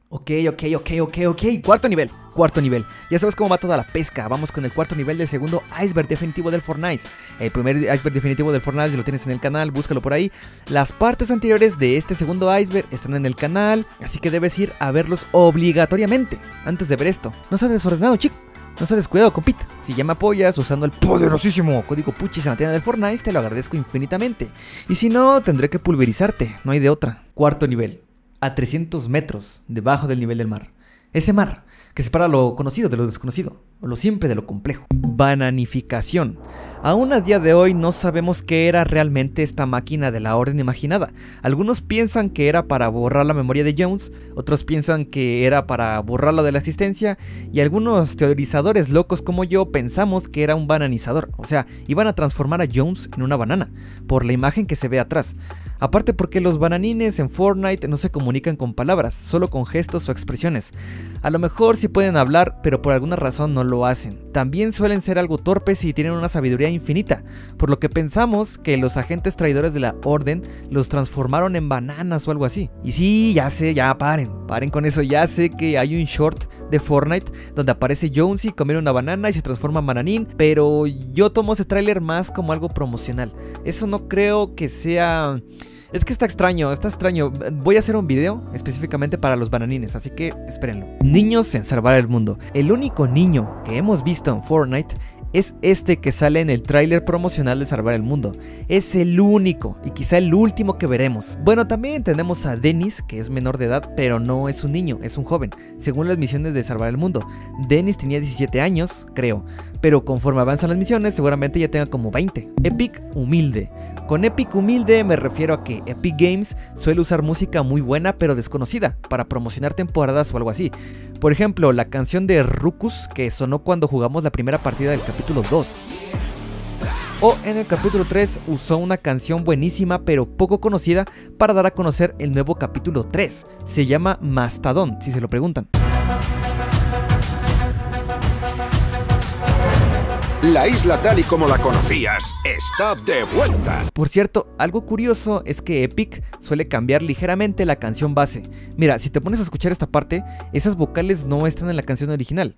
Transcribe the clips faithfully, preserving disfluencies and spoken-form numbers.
Ok, ok, ok, ok, ok. Cuarto nivel, cuarto nivel. Ya sabes cómo va toda la pesca. Vamos con el cuarto nivel del segundo iceberg definitivo del Fortnite. El primer iceberg definitivo del Fortnite lo tienes en el canal, búscalo por ahí. Las partes anteriores de este segundo iceberg están en el canal, así que debes ir a verlos obligatoriamente antes de ver esto. No seas desordenado, chico. No seas descuidado, compita. Si ya me apoyas usando el poderosísimo código Puchis en la tienda del Fortnite, te lo agradezco infinitamente. Y si no, tendré que pulverizarte, no hay de otra. Cuarto nivel. A trescientos metros debajo del nivel del mar. Ese mar que separa lo conocido de lo desconocido, o lo simple de lo complejo. Bananificación. Aún a día de hoy no sabemos qué era realmente esta máquina de la orden imaginada. Algunos piensan que era para borrar la memoria de Jones, otros piensan que era para borrarlo de la existencia, y algunos teorizadores locos como yo pensamos que era un bananizador. O sea, iban a transformar a Jones en una banana, por la imagen que se ve atrás. Aparte porque los bananines en Fortnite no se comunican con palabras, solo con gestos o expresiones. A lo mejor sí pueden hablar, pero por alguna razón no lo hacen. También suelen ser algo torpes y tienen una sabiduría infinita, por lo que pensamos que los agentes traidores de la orden los transformaron en bananas o algo así. Y sí, ya sé, ya paren, paren con eso, ya sé que hay un short de Fortnite donde aparece Jonesy comiendo una banana y se transforma en bananín, pero yo tomo ese tráiler más como algo promocional. Eso no creo que sea... Es que está extraño, está extraño. Voy a hacer un video específicamente para los bananines, así que espérenlo. Niños en salvar el mundo. El único niño que hemos visto en Fortnite es este que sale en el tráiler promocional de Salvar el Mundo. Es el único y quizá el último que veremos. Bueno, también tenemos a Dennis, que es menor de edad, pero no es un niño, es un joven, según las misiones de Salvar el Mundo. Dennis tenía diecisiete años, creo, pero conforme avanzan las misiones seguramente ya tenga como veinte. Epic humilde. Con Epic humilde me refiero a que Epic Games suele usar música muy buena pero desconocida para promocionar temporadas o algo así. Por ejemplo, la canción de Ruckus que sonó cuando jugamos la primera partida del capítulo dos. O en el capítulo tres usó una canción buenísima pero poco conocida para dar a conocer el nuevo capítulo tres. Se llama Mastodon, si se lo preguntan. La isla tal y como la conocías está de vuelta. Por cierto, algo curioso es que Epic suele cambiar ligeramente la canción base. Mira, si te pones a escuchar esta parte, esas vocales no están en la canción original.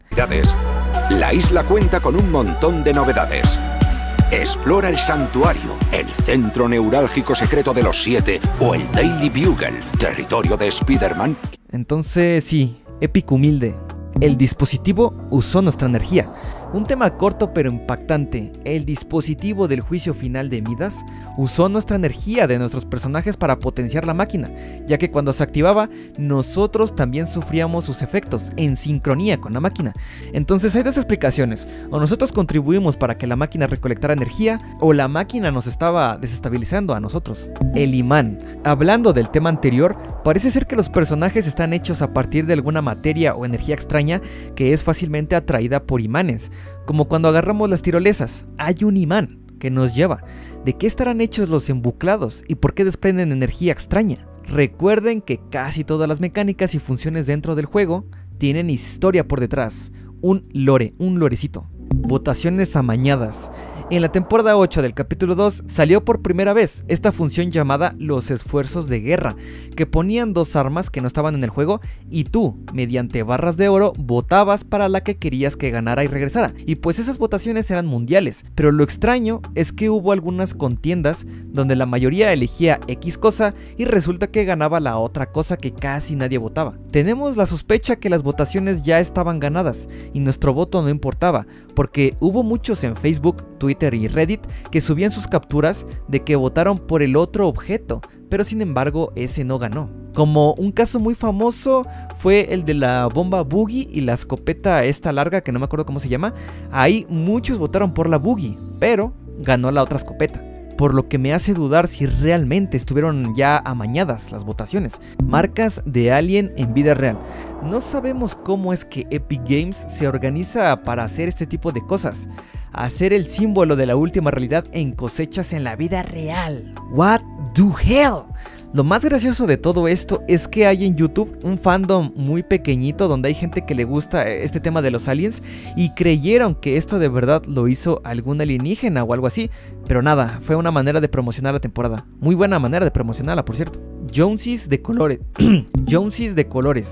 La isla cuenta con un montón de novedades. Explora el santuario, el centro neurálgico secreto de los siete o el Daily Bugle, territorio de Spider-Man. Entonces sí, Epic humilde. El dispositivo usó nuestra energía. Un tema corto pero impactante. El dispositivo del juicio final de Midas usó nuestra energía de nuestros personajes para potenciar la máquina, ya que cuando se activaba, nosotros también sufríamos sus efectos, en sincronía con la máquina. Entonces hay dos explicaciones: o nosotros contribuimos para que la máquina recolectara energía, o la máquina nos estaba desestabilizando a nosotros. El imán. Hablando del tema anterior, parece ser que los personajes están hechos a partir de alguna materia o energía extraña que es fácilmente atraída por imanes. Como cuando agarramos las tirolesas, hay un imán que nos lleva. ¿De qué estarán hechos los embuclados y por qué desprenden energía extraña? Recuerden que casi todas las mecánicas y funciones dentro del juego tienen historia por detrás, un lore, un lorecito. Votaciones amañadas. En la temporada ocho del capítulo dos salió por primera vez esta función llamada los esfuerzos de guerra, que ponían dos armas que no estaban en el juego y tú, mediante barras de oro, votabas para la que querías que ganara y regresara. Y pues esas votaciones eran mundiales, pero lo extraño es que hubo algunas contiendas donde la mayoría elegía X cosa y resulta que ganaba la otra cosa que casi nadie votaba. Tenemos la sospecha que las votaciones ya estaban ganadas y nuestro voto no importaba, porque hubo muchos en Facebook, Twitter y Reddit que subían sus capturas de que votaron por el otro objeto, pero sin embargo ese no ganó. Como un caso muy famoso fue el de la bomba boogie y la escopeta esta larga que no me acuerdo cómo se llama. Ahí muchos votaron por la boogie, pero ganó la otra escopeta, por lo que me hace dudar si realmente estuvieron ya amañadas las votaciones. Marcas de Alien en vida real. No sabemos cómo es que Epic Games se organiza para hacer este tipo de cosas. Hacer el símbolo de la última realidad en cosechas en la vida real. What the hell? Lo más gracioso de todo esto es que hay en YouTube un fandom muy pequeñito donde hay gente que le gusta este tema de los aliens y creyeron que esto de verdad lo hizo algún alienígena o algo así, pero nada, fue una manera de promocionar la temporada. Muy buena manera de promocionarla, por cierto. Jonesis de colores. Jonesis de colores.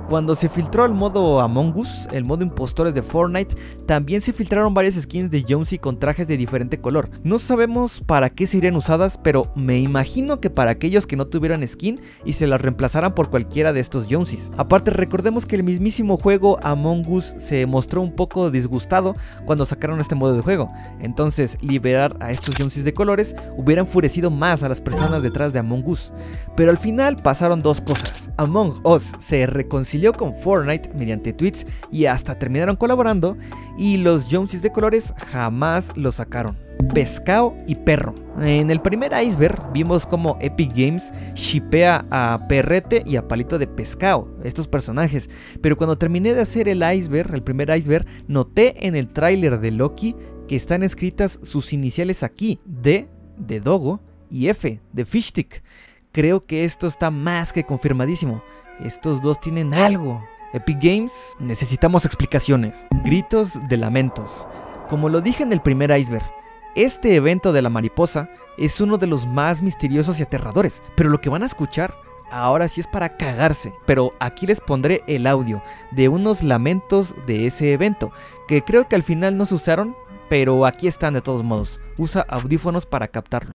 Cuando se filtró el modo Among Us, el modo impostores de Fortnite, también se filtraron varias skins de Jonesy con trajes de diferente color. No sabemos para qué serían usadas, pero me imagino que para aquellos que no tuvieran skin y se las reemplazaran por cualquiera de estos Jonesys. Aparte, recordemos que el mismísimo juego Among Us se mostró un poco disgustado cuando sacaron este modo de juego. Entonces, liberar a estos Jonesys de colores hubiera enfurecido más a las personas detrás de Among Us. Pero al final pasaron dos cosas. Among Us se reconcilió con Fortnite mediante tweets y hasta terminaron colaborando, y los Jonesys de colores jamás los sacaron. Pescado y perro. En el primer iceberg vimos como Epic Games shippea a Perrete y a Palito de Pescado, estos personajes, pero cuando terminé de hacer el iceberg, el primer iceberg, noté en el tráiler de Loki que están escritas sus iniciales aquí, D de Dogo y F de Fishstick. Creo que esto está más que confirmadísimo. Estos dos tienen algo. Epic Games, necesitamos explicaciones. Gritos de lamentos. Como lo dije en el primer iceberg, este evento de la mariposa es uno de los más misteriosos y aterradores, pero lo que van a escuchar ahora sí es para cagarse. Pero aquí les pondré el audio de unos lamentos de ese evento, que creo que al final no se usaron, pero aquí están de todos modos. Usa audífonos para captarlo.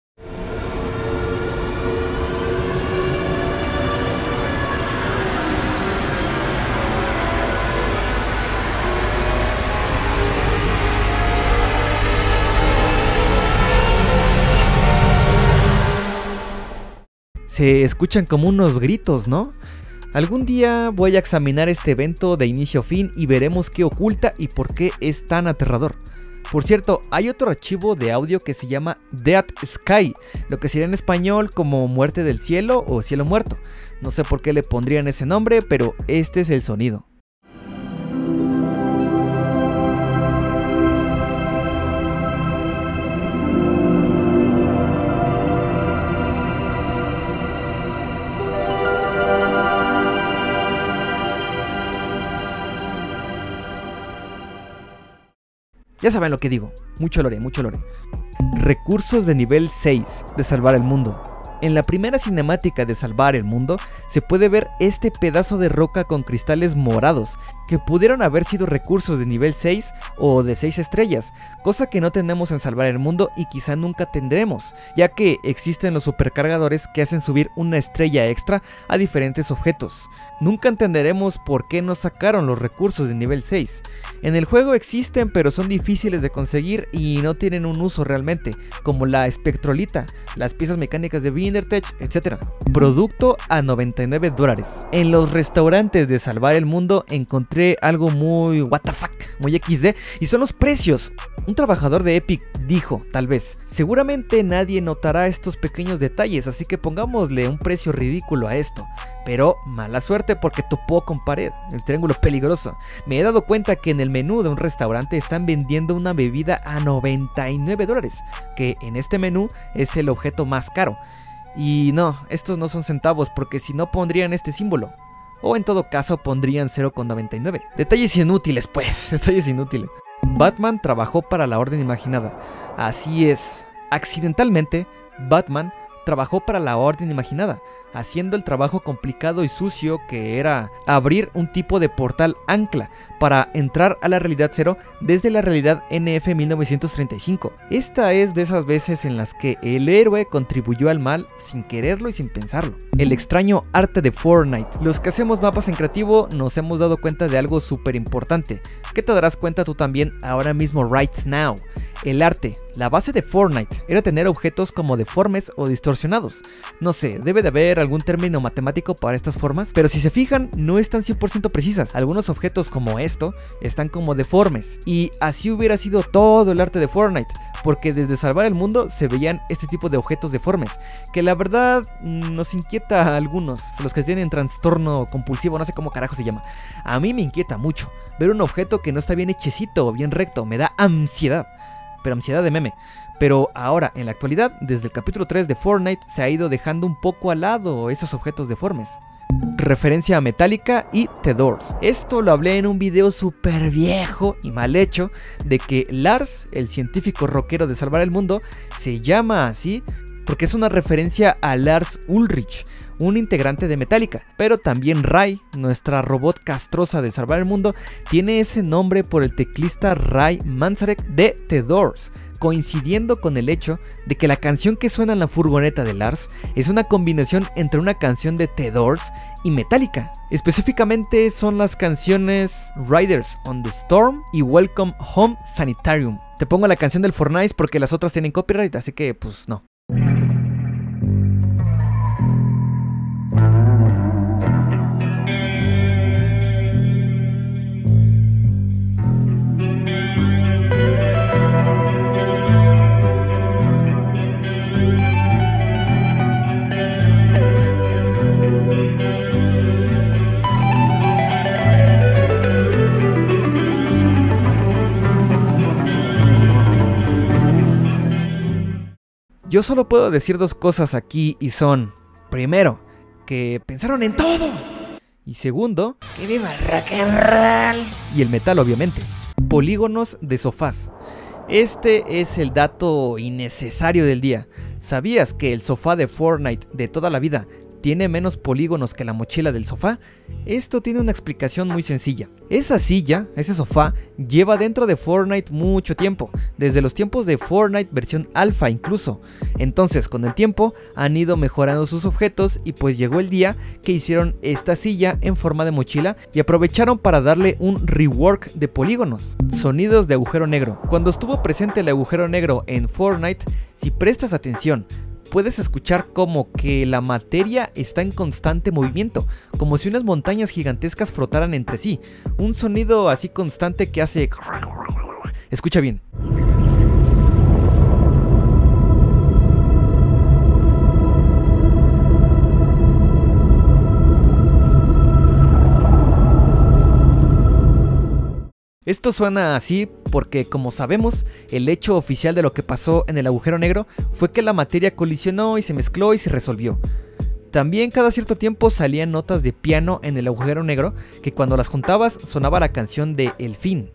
Se escuchan como unos gritos, ¿no? Algún día voy a examinar este evento de inicio a fin y veremos qué oculta y por qué es tan aterrador. Por cierto, hay otro archivo de audio que se llama Dead Sky, lo que sería en español como muerte del cielo o cielo muerto. No sé por qué le pondrían ese nombre, pero este es el sonido. Ya saben lo que digo, mucho lore, mucho lore. Recursos de nivel seis de salvar el mundo. En la primera cinemática de salvar el mundo se puede ver este pedazo de roca con cristales morados que pudieron haber sido recursos de nivel seis o de seis estrellas, cosa que no tenemos en salvar el mundo y quizá nunca tendremos, ya que existen los supercargadores que hacen subir una estrella extra a diferentes objetos. Nunca entenderemos por qué no sacaron los recursos de nivel seis. En el juego existen, pero son difíciles de conseguir y no tienen un uso realmente, como la espectrolita, las piezas mecánicas de Vindertech, etcétera. Producto a noventa y nueve dólares. En los restaurantes de salvar el mundo encontré algo muy what the fuck, muy equis de, y son los precios. Un trabajador de Epic dijo, tal vez, seguramente nadie notará estos pequeños detalles, así que pongámosle un precio ridículo a esto. Pero mala suerte porque topó con pared, el triángulo peligroso. Me he dado cuenta que en el menú de un restaurante están vendiendo una bebida a noventa y nueve dólares, que en este menú es el objeto más caro. Y no, estos no son centavos porque si no pondrían este símbolo. O en todo caso pondrían cero con noventa y nueve. Detalles inútiles pues, detalles inútiles. Batman trabajó para la Orden Imaginada. Así es, accidentalmente, Batman trabajó para la Orden Imaginada, haciendo el trabajo complicado y sucio que era abrir un tipo de portal ancla para entrar a la realidad cero desde la realidad N F mil novecientos treinta y cinco. Esta es de esas veces en las que el héroe contribuyó al mal sin quererlo y sin pensarlo. El extraño arte de Fortnite. Los que hacemos mapas en creativo nos hemos dado cuenta de algo súper importante, que te darás cuenta tú también ahora mismo right now. El arte, la base de Fortnite, era tener objetos como deformes o distorsionados. No sé, debe de haber algún término matemático para estas formas, pero si se fijan no están cien por ciento precisas. Algunos objetos como esto están como deformes, y así hubiera sido todo el arte de Fortnite, porque desde salvar el mundo se veían este tipo de objetos deformes, que la verdad nos inquieta a algunos, los que tienen trastorno compulsivo, no sé cómo carajo se llama. A mí me inquieta mucho ver un objeto que no está bien hechecito o bien recto, me da ansiedad. Pero ansiedad de meme. Pero ahora, en la actualidad, desde el capítulo tres de Fortnite se ha ido dejando un poco al lado esos objetos deformes. Referencia a Metallica y The Doors. Esto lo hablé en un video súper viejo y mal hecho, de que Lars, el científico rockero de salvar el mundo, se llama así porque es una referencia a Lars Ulrich, un integrante de Metallica, pero también Ray, nuestra robot castrosa de salvar el mundo, tiene ese nombre por el teclista Ray Manzarek de The Doors, coincidiendo con el hecho de que la canción que suena en la furgoneta de Lars es una combinación entre una canción de The Doors y Metallica. Específicamente son las canciones Riders on the Storm y Welcome Home Sanitarium. Te pongo la canción del Fortnite porque las otras tienen copyright, así que pues no. Yo solo puedo decir dos cosas aquí y son: primero, que pensaron en todo, y segundo, que viva el rock and roll y el metal, obviamente. Polígonos de sofás. Este es el dato innecesario del día. ¿Sabías que el sofá de Fortnite de toda la vida tiene menos polígonos que la mochila del sofá? Esto tiene una explicación muy sencilla. Esa silla, ese sofá, lleva dentro de Fortnite mucho tiempo, desde los tiempos de Fortnite versión alfa incluso. Entonces, con el tiempo han ido mejorando sus objetos y pues llegó el día que hicieron esta silla en forma de mochila y aprovecharon para darle un rework de polígonos. Sonidos de agujero negro. Cuando estuvo presente el agujero negro en Fortnite, si prestas atención, puedes escuchar como que la materia está en constante movimiento, como si unas montañas gigantescas frotaran entre sí. Un sonido así constante que hace... Escucha bien. Esto suena así porque, como sabemos, el hecho oficial de lo que pasó en el agujero negro fue que la materia colisionó y se mezcló y se resolvió. También cada cierto tiempo salían notas de piano en el agujero negro que cuando las juntabas sonaba la canción de El Fin.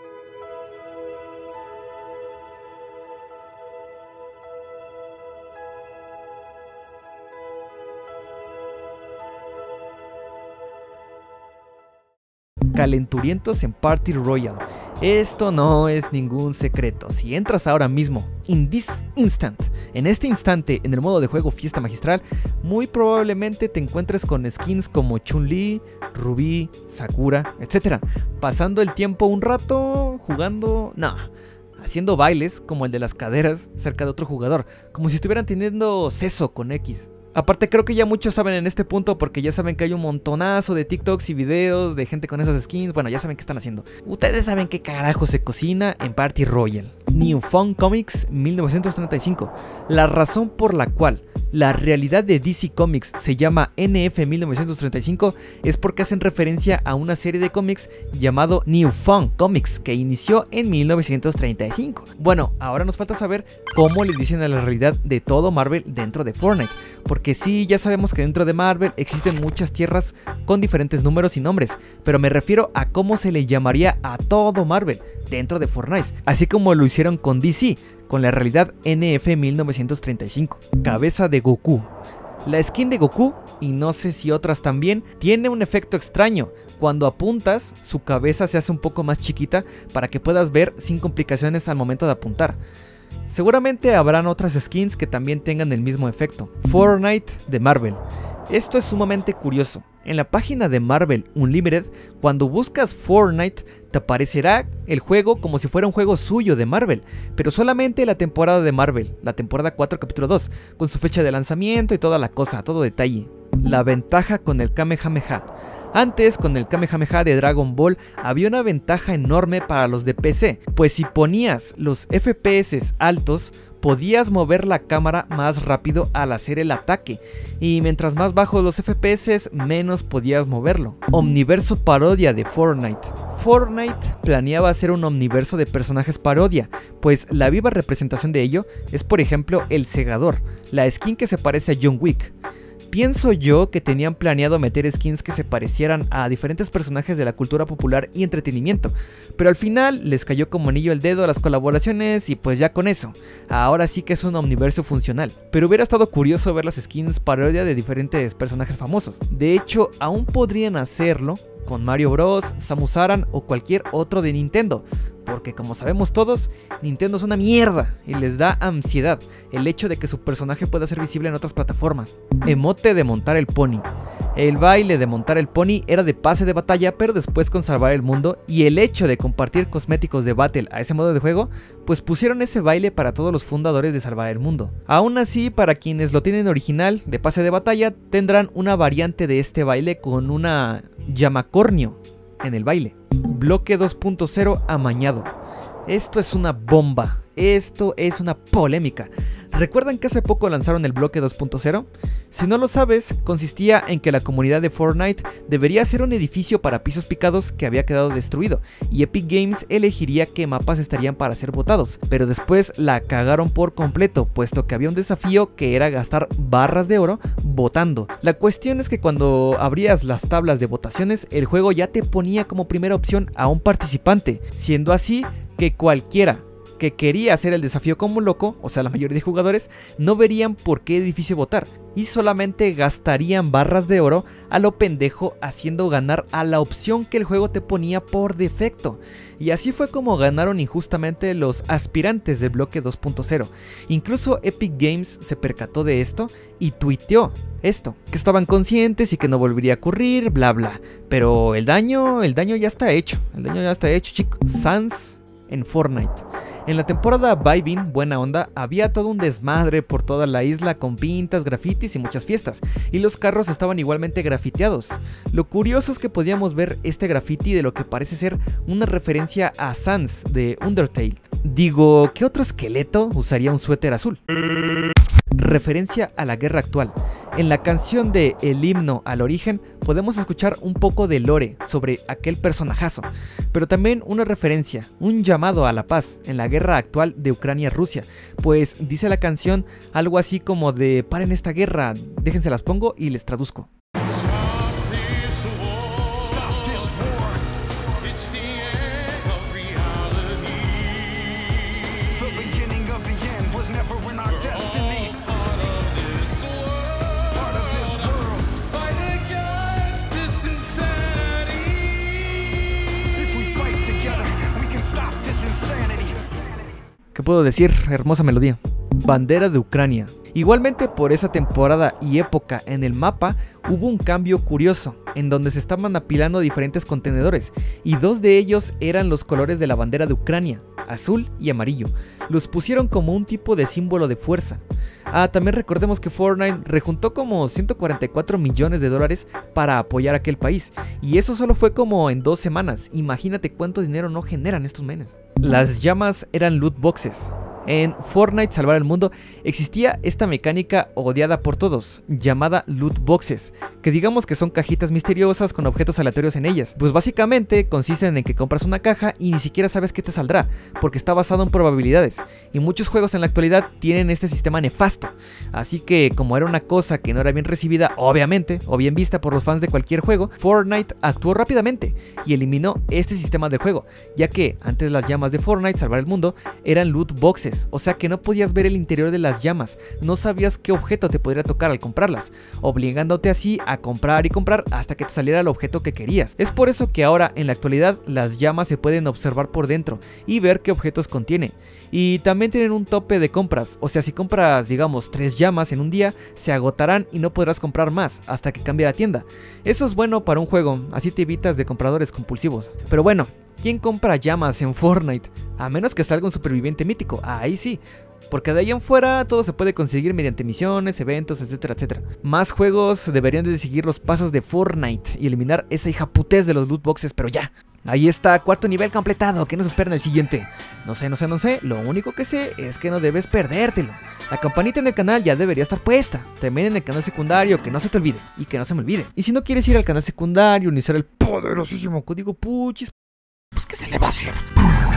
Calenturientos en Party Royale. Esto no es ningún secreto. Si entras ahora mismo, in this instant, en este instante, en el modo de juego Fiesta Magistral, muy probablemente te encuentres con skins como Chun-Li, Rubí, Sakura, etcétera. Pasando el tiempo un rato, jugando... no, haciendo bailes como el de las caderas cerca de otro jugador, como si estuvieran teniendo seso con X. Aparte, creo que ya muchos saben en este punto porque ya saben que hay un montonazo de TikToks y videos de gente con esas skins. Bueno, ya saben qué están haciendo. Ustedes saben qué carajo se cocina en Party Royale. New Fun Comics mil novecientos treinta y cinco. La razón por la cual la realidad de D C Comics se llama N F mil novecientos treinta y cinco es porque hacen referencia a una serie de cómics llamado New Fun Comics que inició en mil novecientos treinta y cinco. Bueno, ahora nos falta saber cómo le dicen a la realidad de todo Marvel dentro de Fortnite. Porque sí, ya sabemos que dentro de Marvel existen muchas tierras con diferentes números y nombres, pero me refiero a cómo se le llamaría a todo Marvel dentro de Fortnite, así como lo hicieron con D C, con la realidad N F mil novecientos treinta y cinco. Cabeza de Goku. La skin de Goku, y no sé si otras también, tiene un efecto extraño. Cuando apuntas, su cabeza se hace un poco más chiquita para que puedas ver sin complicaciones al momento de apuntar. Seguramente habrán otras skins que también tengan el mismo efecto. Fortnite de Marvel. Esto es sumamente curioso. En la página de Marvel Unlimited, cuando buscas Fortnite, te aparecerá el juego como si fuera un juego suyo de Marvel, pero solamente la temporada de Marvel, la temporada cuatro capítulo dos, con su fecha de lanzamiento y toda la cosa, todo detalle. La ventaja con el Kamehameha. Antes, con el Kamehameha de Dragon Ball, había una ventaja enorme para los de P C, pues si ponías los F P S altos, podías mover la cámara más rápido al hacer el ataque, y mientras más bajos los F P S, menos podías moverlo. Omniverso parodia de Fortnite. Fortnite planeaba hacer un omniverso de personajes parodia, pues la viva representación de ello es, por ejemplo, el Segador, la skin que se parece a John Wick. Pienso yo que tenían planeado meter skins que se parecieran a diferentes personajes de la cultura popular y entretenimiento, pero al final les cayó como anillo al dedo a las colaboraciones y pues ya con eso, ahora sí que es un omniverso funcional. Pero hubiera estado curioso ver las skins parodia de diferentes personajes famosos. De hecho, aún podrían hacerlo con Mario Bros, Samus Aran o cualquier otro de Nintendo, porque como sabemos todos, Nintendo es una mierda y les da ansiedad el hecho de que su personaje pueda ser visible en otras plataformas. Emote de montar el pony. El baile de montar el pony era de pase de batalla, pero después con salvar el mundo, y el hecho de compartir cosméticos de Battle a ese modo de juego, pues pusieron ese baile para todos los fundadores de salvar el mundo. Aún así, para quienes lo tienen original de pase de batalla, tendrán una variante de este baile con una llamacornio en el baile. Bloque dos punto cero amañado. Esto es una bomba. Esto es una polémica. ¿Recuerdan que hace poco lanzaron el bloque dos punto cero? Si no lo sabes, consistía en que la comunidad de Fortnite debería hacer un edificio para pisos picados que había quedado destruido, y Epic Games elegiría qué mapas estarían para ser votados, pero después la cagaron por completo, puesto que había un desafío que era gastar barras de oro votando. La cuestión es que cuando abrías las tablas de votaciones, el juego ya te ponía como primera opción a un participante, siendo así que cualquiera que quería hacer el desafío como loco, o sea la mayoría de jugadores, no verían por qué edificio votar y solamente gastarían barras de oro a lo pendejo, haciendo ganar a la opción que el juego te ponía por defecto. Y así fue como ganaron injustamente los aspirantes del bloque dos punto cero. Incluso Epic Games se percató de esto y tuiteó esto, que estaban conscientes y que no volvería a ocurrir, bla bla. Pero el daño, el daño ya está hecho, el daño ya está hecho, chicos. Sans en Fortnite. En la temporada Vibin, buena onda, había todo un desmadre por toda la isla con pintas, grafitis y muchas fiestas, y los carros estaban igualmente grafiteados. Lo curioso es que podíamos ver este graffiti de lo que parece ser una referencia a Sans de Undertale. Digo, ¿qué otro esqueleto usaría un suéter azul? Referencia a la guerra actual. En la canción de El himno al origen podemos escuchar un poco de lore sobre aquel personajazo, pero también una referencia, un llamado a la paz en la guerra actual de Ucrania-Rusia, pues dice la canción algo así como de paren esta guerra, déjense las pongo y les traduzco. ¿Qué puedo decir? Hermosa melodía. Bandera de Ucrania. Igualmente por esa temporada y época en el mapa hubo un cambio curioso, en donde se estaban apilando diferentes contenedores, y dos de ellos eran los colores de la bandera de Ucrania, azul y amarillo. Los pusieron como un tipo de símbolo de fuerza. Ah, también recordemos que Fortnite rejuntó como ciento cuarenta y cuatro millones de dólares para apoyar a aquel país, y eso solo fue como en dos semanas. Imagínate cuánto dinero no generan estos menes. Las llamas eran loot boxes. En Fortnite Salvar el Mundo existía esta mecánica odiada por todos, llamada loot boxes, que digamos que son cajitas misteriosas con objetos aleatorios en ellas. Pues básicamente consisten en que compras una caja y ni siquiera sabes qué te saldrá, porque está basado en probabilidades, y muchos juegos en la actualidad tienen este sistema nefasto. Así que como era una cosa que no era bien recibida, obviamente, o bien vista por los fans de cualquier juego, Fortnite actuó rápidamente y eliminó este sistema de juego, ya que antes las llamas de Fortnite Salvar el Mundo eran loot boxes. O sea que no podías ver el interior de las llamas, no sabías qué objeto te podría tocar al comprarlas, obligándote así a comprar y comprar hasta que te saliera el objeto que querías. Es por eso que ahora en la actualidad las llamas se pueden observar por dentro y ver qué objetos contiene. Y también tienen un tope de compras, o sea si compras digamos tres llamas en un día, se agotarán y no podrás comprar más hasta que cambie la tienda. Eso es bueno para un juego, así te evitas de compradores compulsivos. Pero bueno, ¿quién compra llamas en Fortnite? A menos que salga un superviviente mítico, ahí sí. Porque de ahí en fuera todo se puede conseguir mediante misiones, eventos, etcétera, etcétera. Más juegos deberían de seguir los pasos de Fortnite y eliminar esa hijaputez de los loot boxes, pero ya. Ahí está, cuarto nivel completado, ¿qué nos espera en el siguiente? No sé, no sé, no sé, lo único que sé es que no debes perdértelo. La campanita en el canal ya debería estar puesta, también en el canal secundario, que no se te olvide, y que no se me olvide. Y si no quieres ir al canal secundario ni usar el poderosísimo código Puchis, pues ¿qué se le va a hacer?